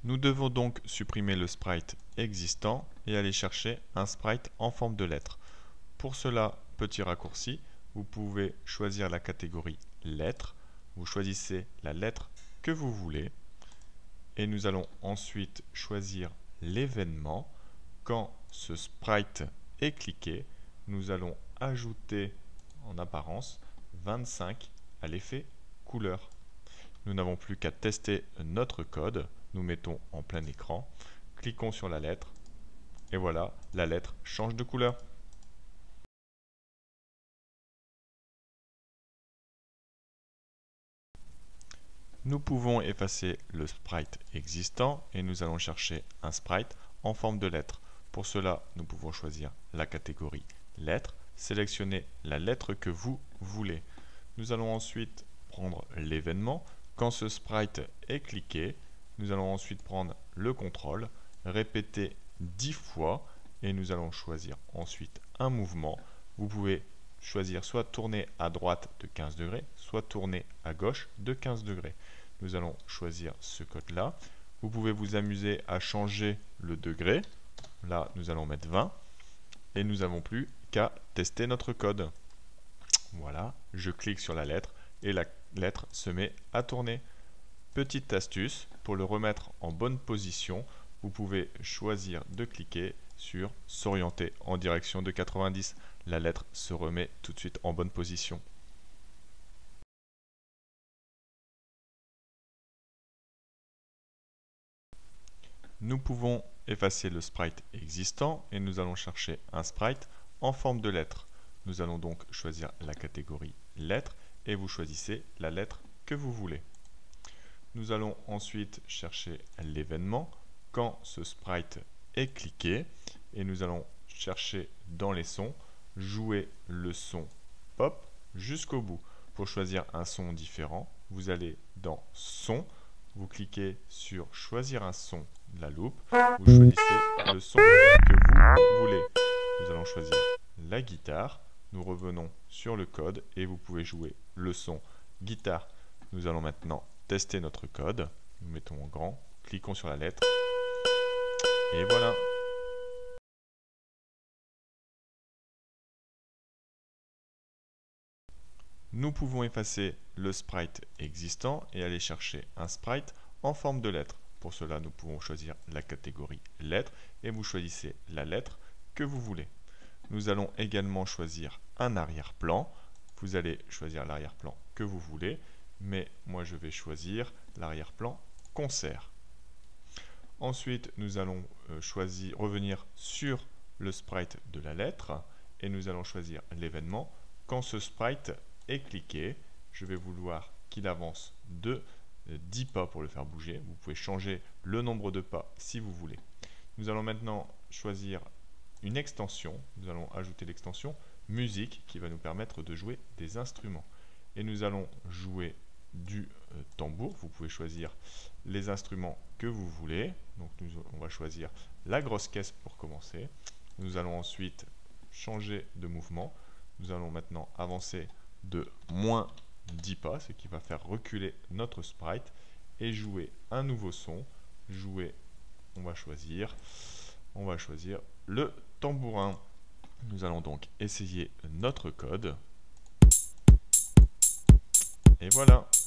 Nous devons donc supprimer le sprite existant et aller chercher un sprite en forme de lettre. Pour cela, petit raccourci, vous pouvez choisir la catégorie lettres. Vous choisissez la lettre que vous voulez et nous allons ensuite choisir l'événement. Quand ce sprite est cliqué, nous allons ajouter en apparence 25 à l'effet couleur. Nous n'avons plus qu'à tester notre code. Nous mettons en plein écran, cliquons sur la lettre et voilà, la lettre change de couleur. Nous pouvons effacer le sprite existant et nous allons chercher un sprite en forme de lettre. Pour cela, nous pouvons choisir la catégorie lettres, sélectionner la lettre que vous voulez. Nous allons ensuite prendre l'événement. Quand ce sprite est cliqué, nous allons ensuite prendre le contrôle, répéter 10 fois et nous allons choisir ensuite un mouvement. Vous pouvez choisir soit tourner à droite de 15 degrés, soit tourner à gauche de 15 degrés. Nous allons choisir ce code-là. Vous pouvez vous amuser à changer le degré. Là, nous allons mettre 20 et nous n'avons plus qu'à tester notre code. Voilà, je clique sur la lettre et la lettre se met à tourner. Petite astuce, pour le remettre en bonne position, vous pouvez choisir de cliquer sur s'orienter en direction de 90. La lettre se remet tout de suite en bonne position. Nous pouvons effacer le sprite existant et nous allons chercher un sprite en forme de lettre. Nous allons donc choisir la catégorie lettres et vous choisissez la lettre que vous voulez. Nous allons ensuite chercher l'événement quand ce sprite est cliqué et nous allons chercher dans les sons, jouer le son pop jusqu'au bout. Pour choisir un son différent, vous allez dans son, vous cliquez sur choisir un son de la loupe, vous choisissez le son que vous voulez. Nous allons choisir la guitare, nous revenons sur le code et vous pouvez jouer le son guitare. Nous allons maintenant tester notre code, nous mettons en grand, cliquons sur la lettre et voilà. Nous pouvons effacer le sprite existant et aller chercher un sprite en forme de lettre. Pour cela, nous pouvons choisir la catégorie lettres et vous choisissez la lettre que vous voulez. Nous allons également choisir un arrière-plan. Vous allez choisir l'arrière-plan que vous voulez, mais moi je vais choisir l'arrière-plan concert. Ensuite, nous allons revenir sur le sprite de la lettre et nous allons choisir l'événement. Quand ce sprite est cliqué, je vais vouloir qu'il avance de 10 pas pour le faire bouger. Vous pouvez changer le nombre de pas si vous voulez. Nous allons maintenant choisir une extension. Nous allons ajouter l'extension musique qui va nous permettre de jouer des instruments. Et nous allons jouer du tambour. Vous pouvez choisir les instruments que vous voulez. Donc on va choisir la grosse caisse pour commencer. Nous allons ensuite changer de mouvement. Nous allons maintenant avancer de moins 10 pas, ce qui va faire reculer notre sprite et jouer un nouveau son. On va choisir le tambourin. Nous allons donc essayer notre code. Et voilà.